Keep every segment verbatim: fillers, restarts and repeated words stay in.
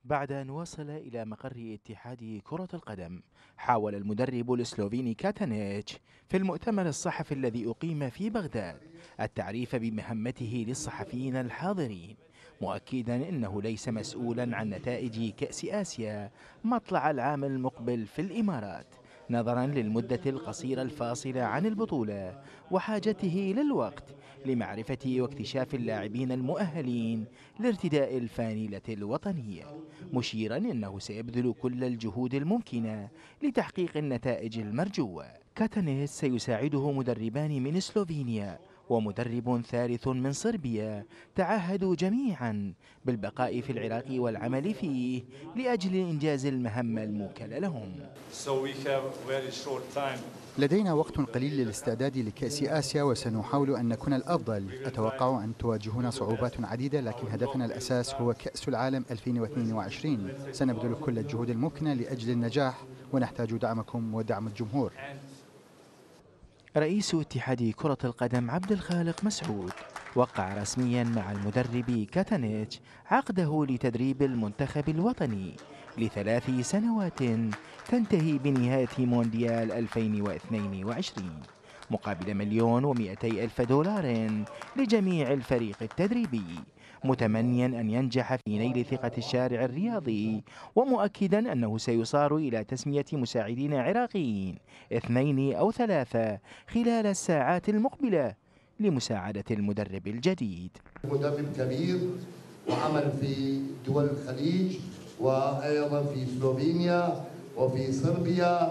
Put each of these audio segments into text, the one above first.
بعد أن وصل إلى مقر اتحاد كرة القدم، حاول المدرب السلوفيني كاتانيتش في المؤتمر الصحفي الذي أقيم في بغداد التعريف بمهمته للصحفيين الحاضرين، مؤكدا أنه ليس مسؤولا عن نتائج كأس آسيا مطلع العام المقبل في الإمارات، نظرا للمدة القصيرة الفاصلة عن البطولة وحاجته للوقت لمعرفة واكتشاف اللاعبين المؤهلين لارتداء الفانيلة الوطنية، مشيرا أنه سيبذل كل الجهود الممكنة لتحقيق النتائج المرجوة. كاتانيتش سيساعده مدربان من سلوفينيا ومدرب ثالث من صربيا تعهدوا جميعا بالبقاء في العراق والعمل فيه لأجل إنجاز المهمة الموكلة لهم. لدينا وقت قليل للاستعداد لكأس آسيا وسنحاول أن نكون الأفضل. أتوقع أن تواجهنا صعوبات عديدة، لكن هدفنا الأساس هو كأس العالم ألفين واثنين وعشرين. سنبذل كل الجهود الممكنة لأجل النجاح ونحتاج دعمكم ودعم الجمهور. رئيس اتحاد كرة القدم عبد الخالق مسعود وقع رسميا مع المدرب كاتانيتش عقده لتدريب المنتخب الوطني لثلاث سنوات تنتهي بنهاية مونديال ألفين واثنين وعشرين مقابل مليون ومئتي ألف دولار لجميع الفريق التدريبي، متمنيا أن ينجح في نيل ثقة الشارع الرياضي، ومؤكدا أنه سيصار إلى تسمية مساعدين عراقيين اثنين أو ثلاثة خلال الساعات المقبلة لمساعدة المدرب الجديد. مدرب كبير وعمل في دول الخليج وأيضا في سلوفينيا وفي صربيا،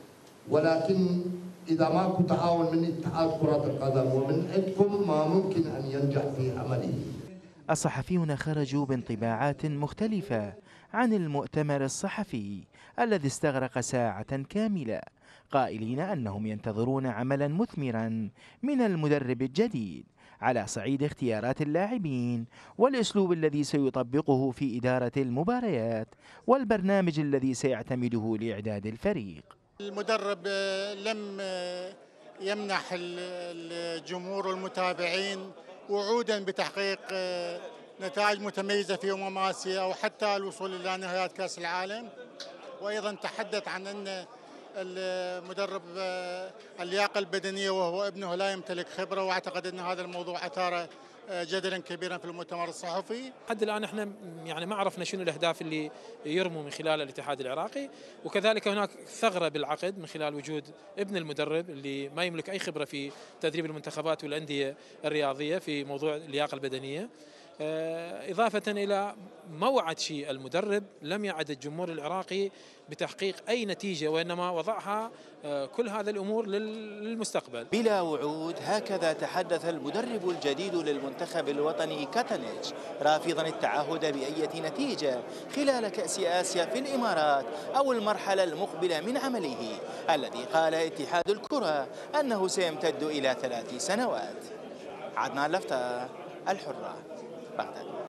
ولكن إذا ماكو تعاون من اتحاد كرة القدم ومن عندكم ما ممكن أن ينجح في عمله. الصحفيون خرجوا بانطباعات مختلفة عن المؤتمر الصحفي الذي استغرق ساعة كاملة، قائلين أنهم ينتظرون عملا مثمرا من المدرب الجديد على صعيد اختيارات اللاعبين والأسلوب الذي سيطبقه في إدارة المباريات والبرنامج الذي سيعتمده لإعداد الفريق. المدرب لم يمنح الجمهور والمتابعين وعودا بتحقيق نتائج متميزة في أمم آسيا أو حتى الوصول إلى نهائيات كأس العالم، وأيضا تحدث عن أن المدرب اللياقة البدنية وهو ابنه لا يمتلك خبرة، واعتقد أن هذا الموضوع أثار جدلا كبيرا في المؤتمر الصحفي. حتى الآن احنا يعني ما عرفنا شنو الأهداف اللي يرموا من خلال الاتحاد العراقي، وكذلك هناك ثغرة بالعقد من خلال وجود ابن المدرب اللي ما يملك أي خبرة في تدريب المنتخبات والأندية الرياضية في موضوع اللياقة البدنية، إضافة إلى ما وعد شيء المدرب، لم يعد الجمهور العراقي بتحقيق أي نتيجة، وإنما وضعها كل هذه الأمور للمستقبل. بلا وعود، هكذا تحدث المدرب الجديد للمنتخب الوطني كاتانيتش، رافضا التعهد بأي نتيجة خلال كأس آسيا في الإمارات أو المرحلة المقبلة من عمله الذي قال اتحاد الكرة أنه سيمتد إلى ثلاث سنوات. عدنان لفتة، الحرة، بغداد.